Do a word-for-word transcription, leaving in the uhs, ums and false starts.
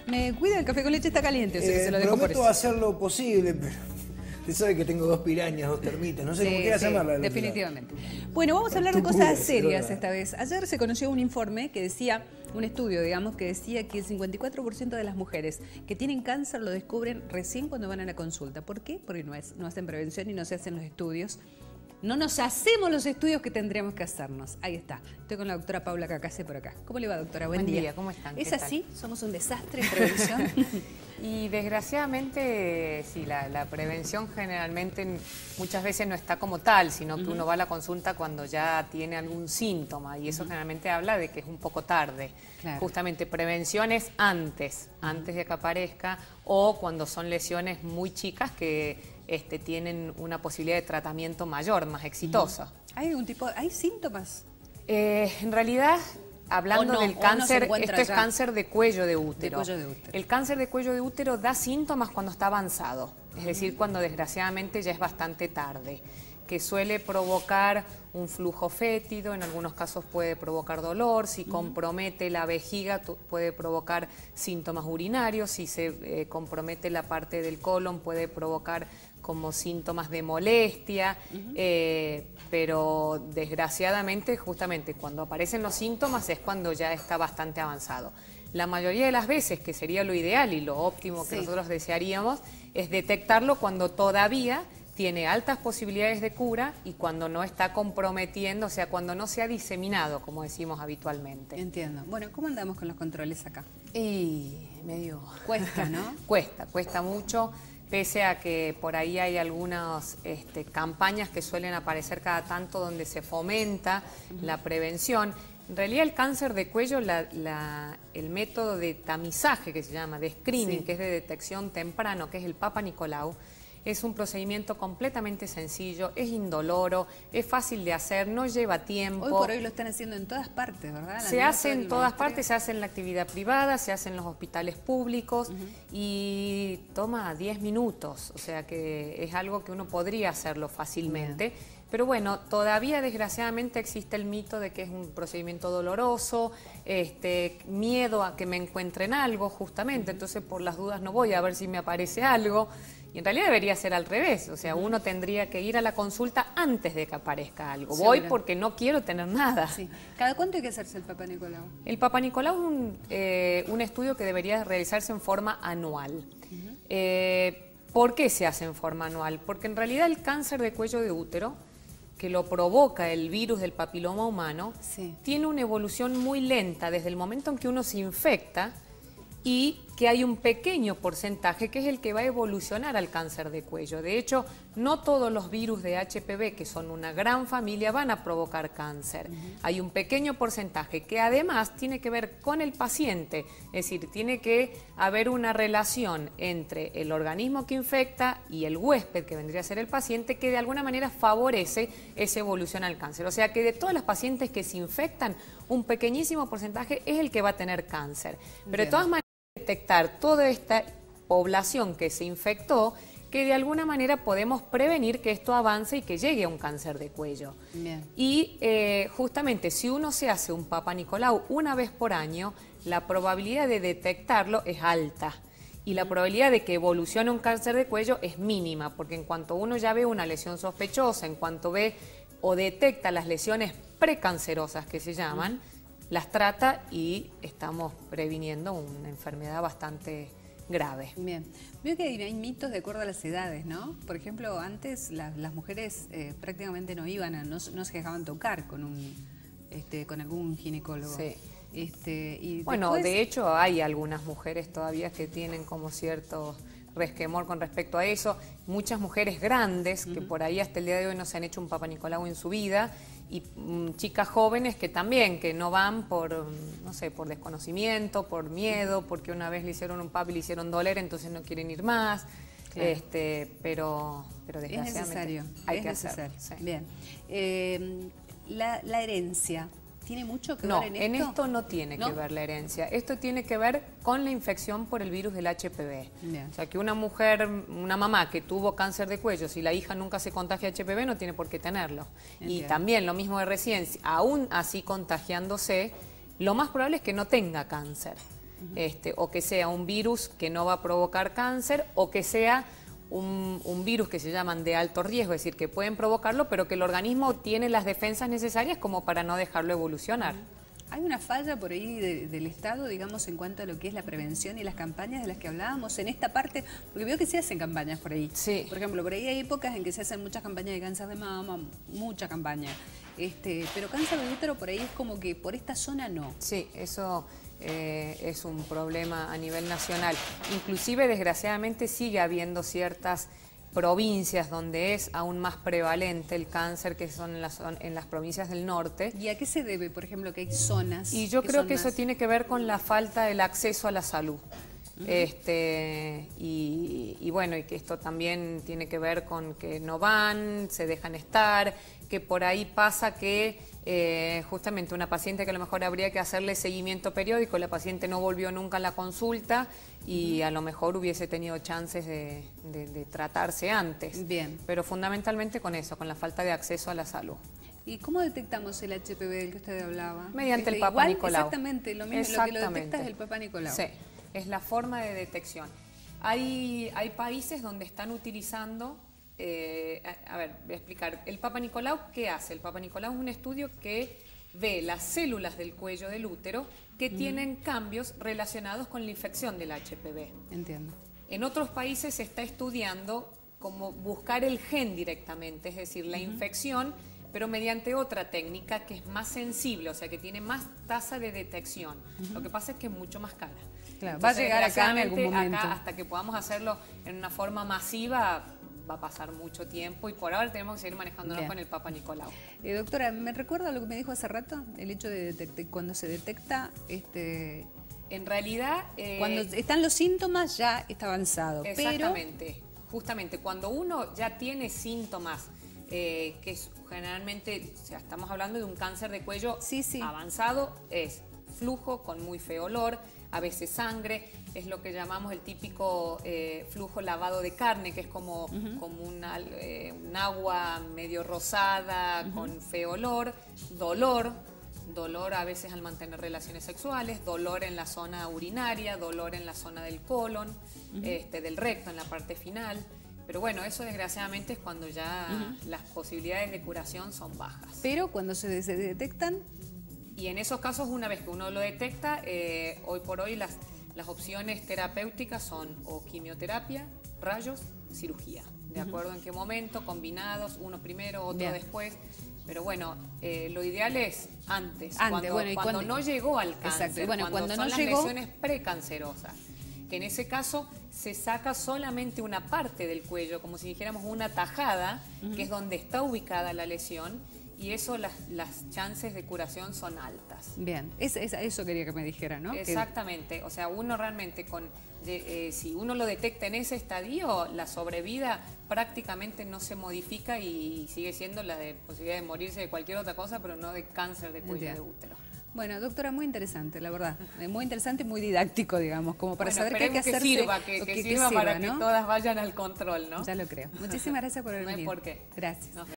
Me cuida, el café con leche está caliente, o sea que Eh, se lo dejo por prometo eso. hacer lo posible, pero usted sabe que tengo dos pirañas, dos termitas, no sé Sí, cómo quiera sí, llamarla. del otro definitivamente. Bueno, vamos a hablar de Tú cosas cuides, serias ¿verdad? esta vez. Ayer se conoció un informe que decía, un estudio, digamos, que decía que el cincuenta y cuatro por ciento de las mujeres que tienen cáncer lo descubren recién cuando van a la consulta. ¿Por qué? Porque no, es, no hacen prevención y no se hacen los estudios. No nos hacemos los estudios que tendríamos que hacernos. Ahí está. Estoy con la doctora Paula Cacase por acá. ¿Cómo le va, doctora? Buen, Buen día. día, ¿cómo están? ¿Es ¿Qué así? tal? ¿Somos un desastre en prevención? Y desgraciadamente, sí, la, la prevención generalmente muchas veces no está como tal, sino que uh-huh. uno va a la consulta cuando ya tiene algún síntoma y eso uh-huh. generalmente habla de que es un poco tarde. Claro. Justamente prevención es antes, uh-huh. antes de que aparezca o cuando son lesiones muy chicas que este, tienen una posibilidad de tratamiento mayor, más exitosa. Uh-huh. ¿Hay algún tipo, hay síntomas? Eh, en realidad... Hablando no, del cáncer, no esto ya. es cáncer de cuello de útero. de cuello de útero. El cáncer de cuello de útero da síntomas cuando está avanzado, es decir, cuando desgraciadamente ya es bastante tarde, que suele provocar un flujo fétido, en algunos casos puede provocar dolor, si compromete la vejiga puede provocar síntomas urinarios, si se eh, compromete la parte del colon puede provocar como síntomas de molestia, uh-huh. eh, pero desgraciadamente justamente cuando aparecen los síntomas es cuando ya está bastante avanzado. La mayoría de las veces, que sería lo ideal y lo óptimo que sí. nosotros desearíamos, es detectarlo cuando todavía tiene altas posibilidades de cura y cuando no está comprometiendo, o sea, cuando no se ha diseminado, como decimos habitualmente. Entiendo. Bueno, ¿cómo andamos con los controles acá? Y medio... Cuesta, ¿no? cuesta, cuesta mucho. Pese a que por ahí hay algunas este, campañas que suelen aparecer cada tanto donde se fomenta uh-huh. la prevención. En realidad el cáncer de cuello, la, la, el método de tamizaje que se llama, de screening, sí. que es de detección temprano, que es el Papa Nicolau, es un procedimiento completamente sencillo, es indoloro, es fácil de hacer, no lleva tiempo. Hoy por hoy lo están haciendo en todas partes, ¿verdad? Se hace en todas partes, se hace en la actividad privada, se hace en los hospitales públicos uh-huh. y toma diez minutos, o sea que es algo que uno podría hacerlo fácilmente. Bien. Pero bueno, todavía desgraciadamente existe el mito de que es un procedimiento doloroso, este, miedo a que me encuentren algo justamente, entonces por las dudas no voy a ver si me aparece algo. Y en realidad debería ser al revés, o sea, uno tendría que ir a la consulta antes de que aparezca algo. Sí, voy porque no quiero tener nada. Sí. ¿Cada cuánto hay que hacerse el Papa Nicolau? El Papa Nicolau es un, eh, un estudio que debería realizarse en forma anual. Uh-huh. eh, ¿Por qué se hace en forma anual? Porque en realidad el cáncer de cuello de útero, que lo provoca el virus del papiloma humano, sí. tiene una evolución muy lenta desde el momento en que uno se infecta y que hay un pequeño porcentaje que es el que va a evolucionar al cáncer de cuello. De hecho, no todos los virus de H P V, que son una gran familia, van a provocar cáncer. Uh-huh. Hay un pequeño porcentaje que además tiene que ver con el paciente, es decir, tiene que haber una relación entre el organismo que infecta y el huésped, que vendría a ser el paciente, que de alguna manera favorece esa evolución al cáncer. O sea que de todas las pacientes que se infectan, un pequeñísimo porcentaje es el que va a tener cáncer. Pero Bien. de todas maneras, detectar toda esta población que se infectó, que de alguna manera podemos prevenir que esto avance y que llegue a un cáncer de cuello. Bien. Y eh, justamente si uno se hace un Papa Nicolau una vez por año, la probabilidad de detectarlo es alta. Y la probabilidad de que evolucione un cáncer de cuello es mínima, porque en cuanto uno ya ve una lesión sospechosa, en cuanto ve o detecta las lesiones precancerosas que se llaman, mm. las trata y estamos previniendo una enfermedad bastante grave. Bien. Veo que hay mitos de acuerdo a las edades, ¿no? Por ejemplo, antes la, las mujeres eh, prácticamente no iban, a, no, no se dejaban tocar con, un, este, con algún ginecólogo. Sí. Este, y bueno, después... de hecho hay algunas mujeres todavía que tienen como cierto resquemor con respecto a eso. Muchas mujeres grandes que uh-huh. por ahí hasta el día de hoy no se han hecho un Papa Nicolau en su vida y um, chicas jóvenes que también, que no van por, no sé, por desconocimiento, por miedo, porque una vez le hicieron un Papa y le hicieron doler, entonces no quieren ir más. Claro. Este, pero, pero desgraciadamente es necesario, hay es que necesario. hacerlo. Sí. Bien. Eh, la, la herencia. ¿Tiene mucho que no, ver en esto? en esto no tiene ¿No? que ver la herencia. Esto tiene que ver con la infección por el virus del H P V. Bien. O sea, que una mujer, una mamá que tuvo cáncer de cuello, si la hija nunca se contagia H P V, no tiene por qué tenerlo. Entiendo. Y también lo mismo de recién, aún así contagiándose, lo más probable es que no tenga cáncer. Uh-huh. este, o que sea un virus que no va a provocar cáncer, o que sea un, un virus que se llaman de alto riesgo, es decir, que pueden provocarlo, pero que el organismo tiene las defensas necesarias como para no dejarlo evolucionar. Uh-huh. ¿Hay una falla por ahí de, del Estado, digamos, en cuanto a lo que es la prevención y las campañas de las que hablábamos en esta parte? Porque veo que se hacen campañas por ahí. Sí. Por ejemplo, por ahí hay épocas en que se hacen muchas campañas de cáncer de mama, mucha campaña. Este, pero cáncer de útero por ahí es como que por esta zona no. Sí, eso eh, es un problema a nivel nacional. Inclusive, desgraciadamente, sigue habiendo ciertas provincias donde es aún más prevalente el cáncer, que son en las, en las provincias del norte. ¿Y a qué se debe, por ejemplo, que hay zonas? Y yo que creo que más... eso tiene que ver con la falta del acceso a la salud. Uh-huh. este, y, y bueno, y que esto también tiene que ver con que no van, se dejan estar, que por ahí pasa que eh, justamente una paciente que a lo mejor habría que hacerle seguimiento periódico, la paciente no volvió nunca a la consulta y a lo mejor hubiese tenido chances de, de, de tratarse antes. Bien. Pero fundamentalmente con eso, con la falta de acceso a la salud. ¿Y cómo detectamos el H P V del que usted hablaba? Mediante este, el Papa igual, Nicolau. Exactamente, lo mismo, exactamente. Lo que lo detecta es el Papa Nicolau. Sí, es la forma de detección. Hay, hay países donde están utilizando... Eh, a, a ver, voy a explicar. El Papa Nicolau, ¿qué hace? El Papa Nicolau es un estudio que ve las células del cuello del útero que uh-huh. tienen cambios relacionados con la infección del H P V. Entiendo. En otros países se está estudiando cómo buscar el gen directamente, es decir, la uh-huh. infección, pero mediante otra técnica que es más sensible, o sea, que tiene más tasa de detección. Uh-huh. Lo que pasa es que es mucho más cara. Claro, Entonces, va a llegar acá en algún momento. Acá, hasta que podamos hacerlo en una forma masiva, va a pasar mucho tiempo y por ahora tenemos que seguir manejándonos Bien. Con el Papa Nicolau. Eh, doctora, ¿me recuerda lo que me dijo hace rato? El hecho de detectar, cuando se detecta... este En realidad... Eh, cuando están los síntomas ya está avanzado. Exactamente. Pero... Justamente, cuando uno ya tiene síntomas, eh, que es, generalmente, o sea, estamos hablando de un cáncer de cuello sí, sí. avanzado, es flujo con muy feo olor, a veces sangre, es lo que llamamos el típico eh, flujo lavado de carne, que es como, uh-huh. como una, eh, un agua medio rosada, uh-huh. con feo olor, dolor, dolor a veces al mantener relaciones sexuales, dolor en la zona urinaria, dolor en la zona del colon, uh-huh. este, del recto, en la parte final. Pero bueno, eso desgraciadamente es cuando ya uh-huh. las posibilidades de curación son bajas. Pero cuando se, se detectan... Y en esos casos, una vez que uno lo detecta, eh, hoy por hoy las, las opciones terapéuticas son o quimioterapia, rayos, cirugía. De uh-huh. acuerdo en qué momento, combinados, uno primero, otro Bien. Después. Pero bueno, eh, lo ideal es antes, antes cuando, bueno, cuando, cuando no llegó al cáncer, Exacto. Bueno, cuando, cuando son no las llegó... lesiones precancerosas. Que en ese caso se saca solamente una parte del cuello, como si dijéramos una tajada, uh-huh. que es donde está ubicada la lesión, y eso las, las chances de curación son altas. Bien, es, es, eso quería que me dijera, ¿no? Exactamente, o sea, uno realmente, con de, eh, si uno lo detecta en ese estadio, la sobrevida prácticamente no se modifica y sigue siendo la de posibilidad de morirse de cualquier otra cosa, pero no de cáncer de cuello de útero. Bueno, doctora, muy interesante, la verdad. Muy interesante y muy didáctico, digamos, como para bueno, saber qué hay que hacer. Que sirva, que, que, que, que sirva, sirva para ¿no? que todas vayan al control, ¿no? Ya lo creo. Muchísimas gracias por haber venido. No hay por qué. Gracias. No.